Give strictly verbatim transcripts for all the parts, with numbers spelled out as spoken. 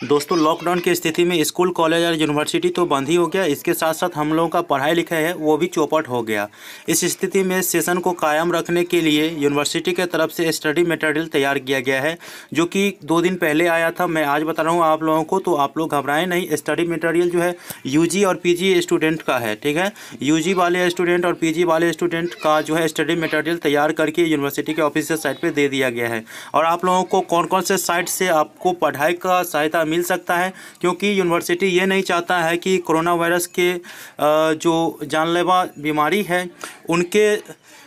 दोस्तों लॉकडाउन की स्थिति में स्कूल कॉलेज और यूनिवर्सिटी तो बंद ही हो गया। इसके साथ साथ हम लोगों का पढ़ाई लिखाई है वो भी चौपट हो गया। इस स्थिति में सेशन को कायम रखने के लिए यूनिवर्सिटी के तरफ से स्टडी मटेरियल तैयार किया गया है, जो कि दो दिन पहले आया था। मैं आज बता रहा हूँ आप लोगों को, तो आप लोग घबराएं नहीं। स्टडी मटेरियल जो है यूजी और पीजी स्टूडेंट का है, ठीक है। यूजी वाले स्टूडेंट और पीजी वाले स्टूडेंट का जो है स्टडी मटेरियल तैयार करके यूनिवर्सिटी के ऑफिशियल साइट पर दे दिया गया है। और आप लोगों को कौन कौन से साइट से आपको पढ़ाई का सहायता मिल सकता है, क्योंकि यूनिवर्सिटी ये नहीं चाहता है कि कोरोना वायरस के जो जानलेवा बीमारी है उनके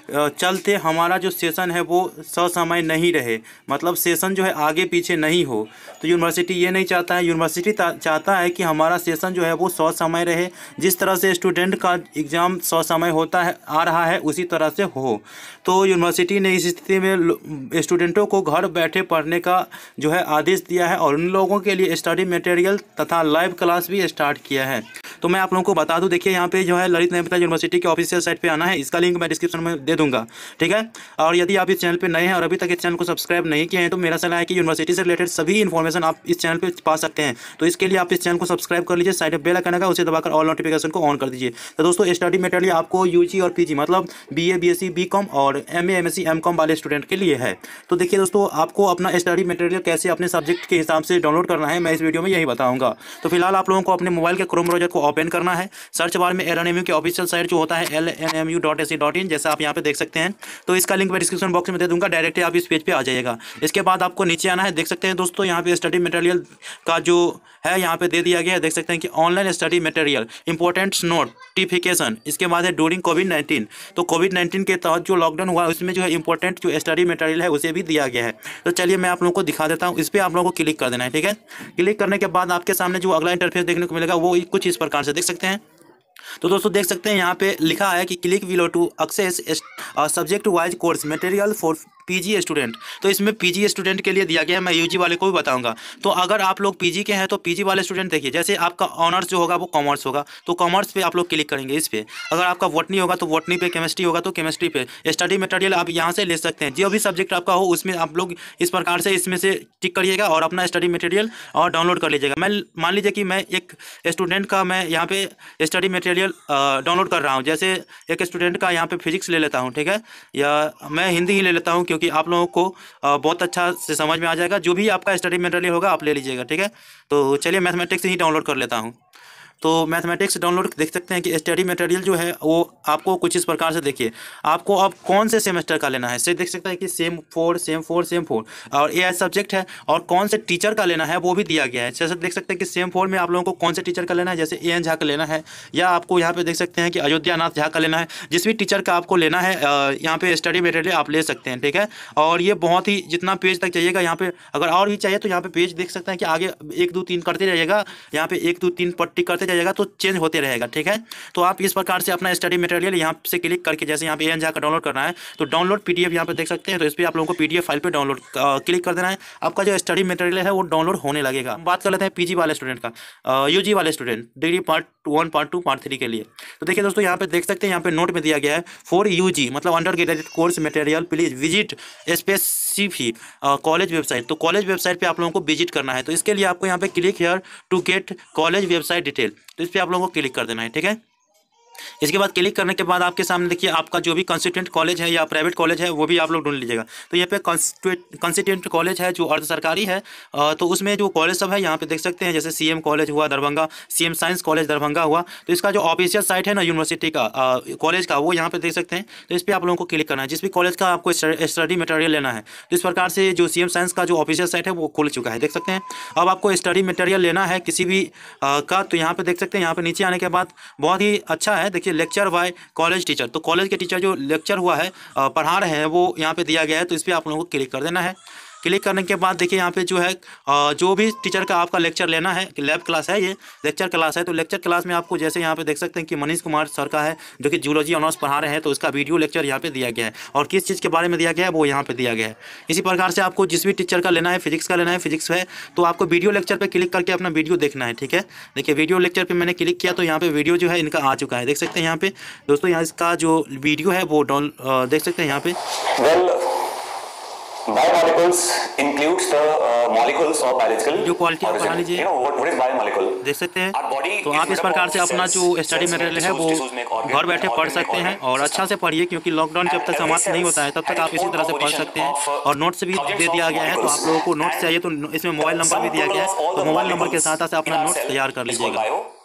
चलते हमारा जो सेशन है वो ससमय नहीं रहे, मतलब सेशन जो है आगे पीछे नहीं हो। तो यूनिवर्सिटी ये नहीं चाहता है। यूनिवर्सिटी चाहता है कि हमारा सेशन जो है वो ससमय रहे। जिस तरह से स्टूडेंट का एग्ज़ाम ससमय होता है आ रहा है उसी तरह से हो। तो यूनिवर्सिटी ने इस स्थिति में स्टूडेंटों को घर बैठे पढ़ने का जो है आदेश दिया है और उन लोगों के लिए स्टडी मटेरियल तथा लाइव क्लास भी स्टार्ट किया है। तो मैं आप लोगों को बता दूं, देखिए यहाँ पे जो है ललित नेमता यूनिवर्सिटी के ऑफिशियल साइट पे आना है। इसका लिंक मैं डिस्क्रिप्शन में दे दूंगा, ठीक है। और यदि आप इस चैनल पे नए हैं और अभी तक इस चैनल को सब्सक्राइब नहीं किए हैं तो मेरा सलाह है कि यूनिवर्सिटी से रिलेटेड सभी इन्फॉर्मेशन आप इस चैनल पे पा सकते हैं। तो इसके लिए आप इस चैनल को सब्सक्राइब कर लीजिए, साइड में बेल आइकन आएगा उसे दबाकर ऑल नोटिफिकेशन को ऑन कर दीजिए। तो दोस्तों स्टडी मटेरियल आपको यूजी और पीजी मतलब बीए, बीएससी, बीकॉम और एमए, एमएससी, एमकॉम वाले स्टूडेंट के लिए है। तो देखिए दोस्तों, आपको अपना स्टडी मटेरियल कैसे अपने सब्जेक्ट के हिसाब से डाउनलोड करना है मैं इस वीडियो में यही बताऊंगा। तो फिलहाल आप लोगों को अपने मोबाइल के क्रोम ब्राउज़र को ओपन करना है। सर्च बार में एल एन एम यू के ऑफिशियल साइट जो होता है L N M U dot A C dot in, जैसा आप यहाँ पे देख सकते हैं। तो इसका लिंक मैं डिस्क्रिप्शन बॉक्स में दे दूंगा, डायरेक्टली आप इस पेज पे आ जाइएगा। इसके बाद आपको नीचे आना है। देख सकते हैं दोस्तों यहाँ पे स्टडी मटेरियल का जो है यहाँ पे दे दिया गया है। देख सकते हैं कि online study material important notification. इसके बाद है ड्यूरिंग कोविड नाइन्टीन। तो कोविड नाइन्टीन के तहत जो लॉकडाउन हुआ उसमें जो है इंपॉर्टेंट जो स्टडी मटेरियल है उसे भी दिया गया है। तो चलिए मैं आप लोगों को दिखा देता हूँ। इस पर आप लोगों को क्लिक कर देना है, ठीक है। क्लिक करने के बाद आपके सामने जो अगला इंटरफेस देखने को मिलेगा वो कुछ इस प्रकार से देख सकते हैं। तो दोस्तों देख सकते हैं यहाँ पे लिखा है कि click below to access subject wise course material for PG student. तो इसमें पीजी स्टूडेंट के लिए दिया गया है। मैं यूजी वाले को भी बताऊंगा। तो अगर आप लोग पीजी के हैं तो पीजी वाले स्टूडेंट देखिए, जैसे आपका ऑनर्स जो होगा वो कॉमर्स होगा तो कॉमर्स पे आप लोग क्लिक करेंगे इस पे। अगर आपका बॉटनी होगा तो बॉटनी पे, केमिस्ट्री होगा तो केमिस्ट्री पे स्टडी मटेरियल आप यहाँ से ले सकते हैं। जो भी सब्जेक्ट आपका हो उसमें आप लोग इस प्रकार से इसमें से टिक करिएगा और अपना स्टडी मटेरियल और डाउनलोड कर लीजिएगा। मैं मान लीजिए कि मैं एक स्टूडेंट का मैं यहाँ पे स्टडी मटेरियल डाउनलोड कर रहा हूँ। जैसे एक स्टूडेंट का यहाँ पे फिजिक्स ले लेता हूँ, ठीक है, या मैं हिंदी ही ले लेता हूँ क्योंकि आप लोगों को बहुत अच्छा से समझ में आ जाएगा। जो भी आपका स्टडी मटेरियल होगा आप ले लीजिएगा, ठीक है। तो चलिए मैथमेटिक्स ही डाउनलोड कर लेता हूँ। तो मैथमेटिक्स डाउनलोड देख सकते हैं कि स्टडी मटेरियल जो है वो आपको कुछ इस प्रकार से देखिए। आपको अब कौन से सेमेस्टर का लेना है से देख सकते हैं कि sem four sem four sem four और ए एस सब्जेक्ट है। और कौन से टीचर का लेना है वो भी दिया गया है। जैसे देख सकते हैं कि सेम फोर में आप लोगों को कौन से टीचर का लेना है, जैसे ए एन झा का लेना है, या आपको यहाँ पे देख सकते हैं कि अयोध्या नाथ झा का लेना है। जिस भी टीचर का आपको लेना है यहाँ पे स्टडी मटेरियल आप ले सकते हैं, ठीक है। और ये बहुत ही जितना पेज तक चाहिएगा यहाँ पे, अगर और भी चाहिए तो यहाँ पे पेज देख सकते हैं कि आगे एक दो तीन करते जाइएगा। यहाँ पे एक दो तीन पट्टी करते जाएगा तो चेंज होते रहेगा, ठीक है। तो आप इस प्रकार से अपना स्टडी मटेरियल यहाँ से क्लिक करके, जैसे यहाँ पे एन जाकर डाउनलोड करना है तो डाउनलोड पीडीएफ यहाँ पे देख सकते हैं। तो इस पर आप लोगों को पीडीएफ फाइल पे डाउनलोड क्लिक कर देना है। आपका जो स्टडी मटेरियल है वो डाउनलोड होने लगेगा। बात कर लेते हैं पीजी वाले स्टूडेंट का, यूजी वाले student degree part one, part two, part three के लिए। तो देखिए दोस्तों यहाँ पे देख सकते हैं, यहाँ पे नोट में दिया गया है फॉर यूजी मतलब undergraduate course material please visit specific college website. तो कॉलेज वेबसाइट पे आप लोगों को विजिट करना है। तो इसके लिए आपको यहाँ पे click here to get college website detail, तो इस पर आप लोगों को क्लिक कर देना है, ठीक है। इसके बाद क्लिक करने के बाद आपके सामने देखिए आपका जो भी कंस्टिट्यूएंट कॉलेज है या प्राइवेट कॉलेज है वो भी आप लोग ढूंढ लीजिएगा। तो यहाँ पे कंस्टिट्यूएंट कॉलेज है जो अर्ध सरकारी है, तो उसमें जो कॉलेज सब है यहाँ पे देख सकते हैं, जैसे सीएम कॉलेज हुआ Darbhanga, CM science college Darbhanga हुआ। तो इसका जो ऑफिशियल साइट है ना यूनिवर्सिटी का कॉलेज का, वो यहाँ पे देख सकते हैं। तो इस पर आप लोगों को क्लिक करना है। जिस भी कॉलेज का आपको स्टडी मटेरियल लेना है तो इस प्रकार से जो सीएम साइंस का जो ऑफिशियल साइट है वो खुल चुका है, देख सकते हैं। अब आपको स्टडी मटेरियल लेना है किसी भी का, तो यहाँ पे देख सकते हैं। यहाँ पे नीचे आने के बाद बहुत ही अच्छा है, देखिए लेक्चर बाय कॉलेज टीचर। तो कॉलेज के टीचर जो लेक्चर हुआ है पढ़ा रहे हैं वो यहाँ पे दिया गया है। तो इस पर आप लोगों को क्लिक कर देना है। क्लिक करने के बाद देखिए यहाँ पे जो है जो भी टीचर का आपका लेक्चर लेना है, लैब क्लास है, ये लेक्चर क्लास है। तो लेक्चर क्लास में आपको जैसे यहाँ पे देख सकते हैं कि मनीष कुमार सर का है जो कि जूलॉजी ऑनर्स पढ़ा रहे हैं, तो उसका वीडियो लेक्चर यहाँ पे दिया गया है और किस चीज़ के बारे में दिया गया है वो यहाँ पे दिया गया है। इसी प्रकार से आपको जिस भी टीचर का लेना है, फिजिक्स का लेना है, फिजिक्स है, तो आपको वीडियो लेक्चर पर क्लिक करके अपना वीडियो देखना है, ठीक है। देखिए वीडियो लेक्चर पर मैंने क्लिक किया तो यहाँ पे वीडियो जो है इनका आ चुका है, देख सकते हैं। यहाँ पे दोस्तों यहाँ इसका जो वीडियो है वो डाउन देख सकते हैं यहाँ पे। Biomolecules includes the uh, molecules of biological जो क्वालिटी आप पढ़ा origin. लीजिए, You know what, what is biomolecule? देख सकते हैं। Our body तो is आप इस made up प्रकार of से अपना cells. जो स्टडी Cells make मटेरियल है tissues, वो tissues make organ, घर बैठे पढ़ organ make सकते हैं organ, और अच्छा system. से पढ़िए, क्योंकि लॉकडाउन जब And तक every समाप्त नहीं cells होता है तब तक had आप its इसी own तरह से पढ़ composition सकते हैं। of, uh, और नोट्स भी thousands दे of दिया गया है, तो molecules. आप लोगों को नोट्स And चाहिए तो इसमें मोबाइल नंबर sum भी दिया total गया of है, all तो the मोबाइल नंबर के molecules साथ साथ in अपना our नोट्स cell तैयार कर is called लीजिएगा। bio.